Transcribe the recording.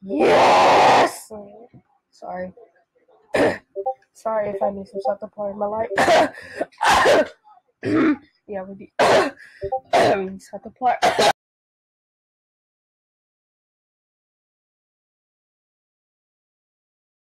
Yes! Sorry. Sorry if I need some stuff to part in my life. Yeah, we need stuff to part.